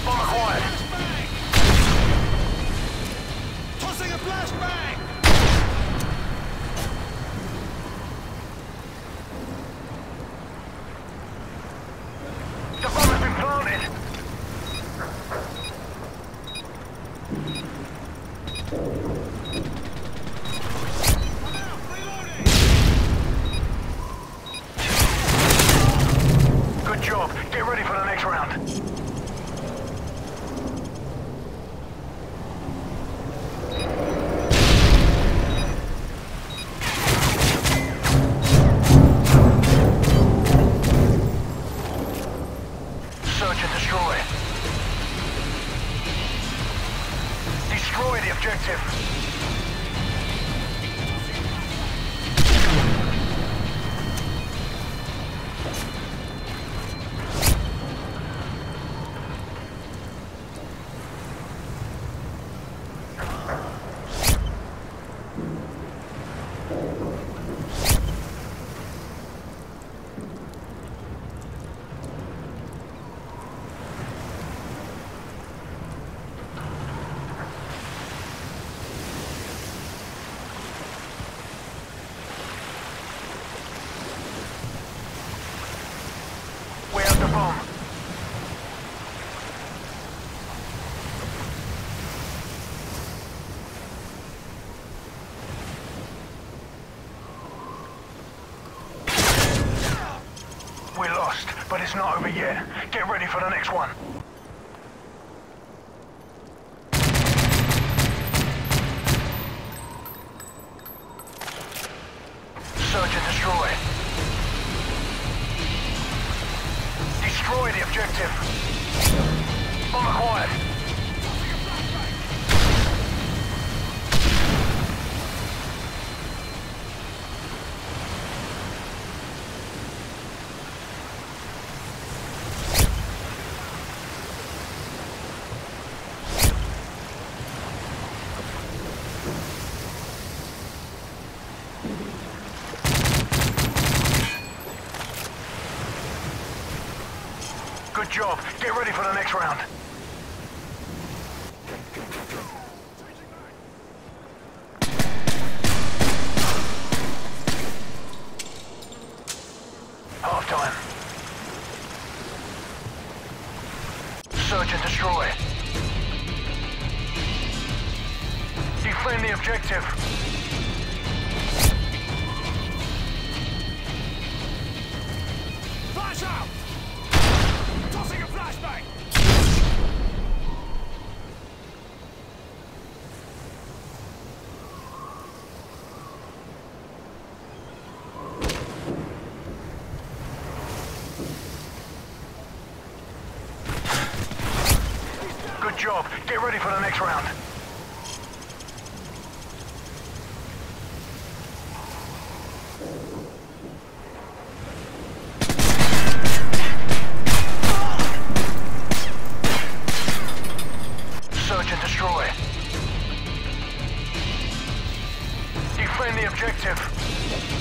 Bomb acquired. Tossing a flashbang! The bomb has been planted. Good job. Get ready for the next round. Search and destroy. Destroy the objective. We have the bomb. We lost, but it's not over yet. Get ready for the next one. Search and destroy. Destroy the objective. Bomb acquired. Good job. Get ready for the next round. Half time. Search and destroy. Defend the objective. Flash out! Tossing a flashbang! Good job. Get ready for the next round. Search and destroy. Defend the objective.